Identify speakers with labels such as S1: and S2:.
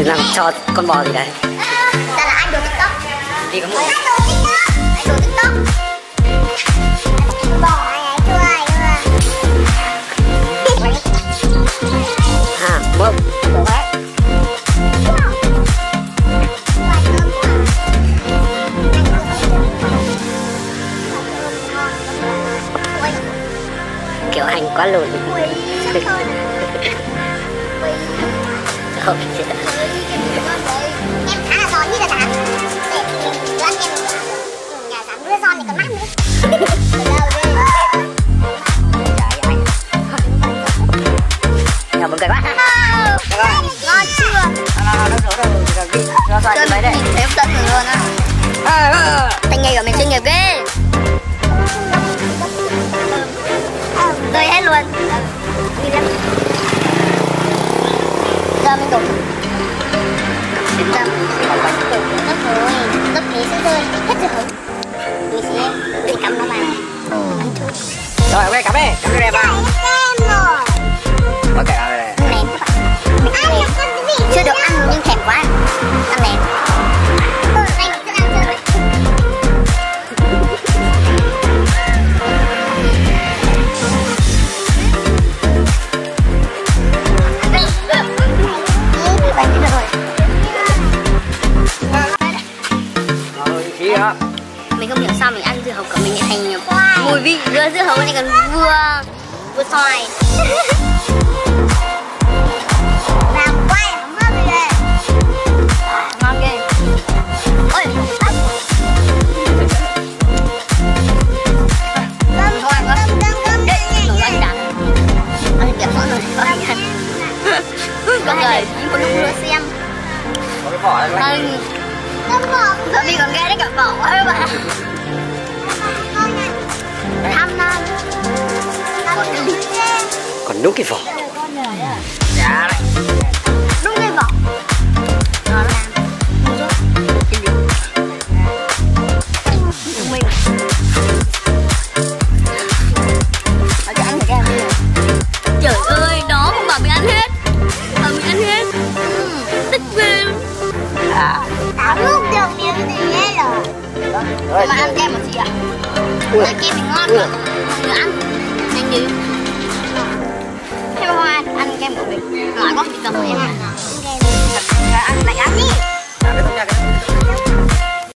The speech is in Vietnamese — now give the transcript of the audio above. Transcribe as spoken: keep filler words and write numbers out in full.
S1: Làm cho con bò gì đấy?
S2: Đây là anh đồ TikTok.
S1: Đi có mua.
S2: Anh đồ TikTok. Anh đồ TikTok. Bò này chua này chua.
S1: À, mua. Bò đấy. Kiểu hành quá lùn. Không chết.
S2: Em khá là giòn như là thằng. Để đưa anh em nhà dám đưa giòn thì còn mát nữa.
S1: Nhờ một cái quá.
S2: Ngon chưa?
S1: Nó nó nó nó nó
S2: Nhìn thấy em tận hưởng luôn á. Tay nghề của mình chuyên nghiệp ghê. Rơi hết luôn. Giờ mình đổ Giờ mình đổ nước rồi. Nước tí sẽ rơi hết rồi. Mình sẽ để cắm nó vào. Ăn chút.
S1: Rồi ok, cắm đi, cắm đi vào.
S2: Kem rồi.
S1: Ok, ăn đây này.
S2: Ném các bạn. Mình ăn ném. Chưa được ăn nhưng thèm quá. Ăn ném. Ừ, đây mình sẽ ăn chưa rồi. Mình không hiểu sao mình ăn dưa hấu của mình lại thành mùi vị dưa dưa hấu này còn vừa vừa xoài. Làm quay không ngon gì đây. Ngon ghê. Ôi. Cơm cơm cơm cơm cơm. Nồi anh đắng. Ăn kẹo món rồi. Anh ăn. Mọi người có lúc nữa xem.
S1: Có cái vỏ này.
S2: Anh Tớ đi còn ghé đến cả vỏ quá các bạn. Tham lam.
S1: Còn đúng cái vỏ. Dạ đấy.
S2: Đúng cái vỏ. Nó làm. Chúng mình. Nó cho ăn thử cái này. Trời ơi, nó không bảo mình ăn hết. Bảo mình ăn hết. Thích ghê. À. Tao lúc được miếng gì hết rồi. Mà ăn kem một chị ạ. Là kem thì ngon mà. Mọi người ăn. Nhanh gì. Thế mà Hoa ăn kem của mình. Nói có bị cầm em ăn. Ăn lạnh lắm đi.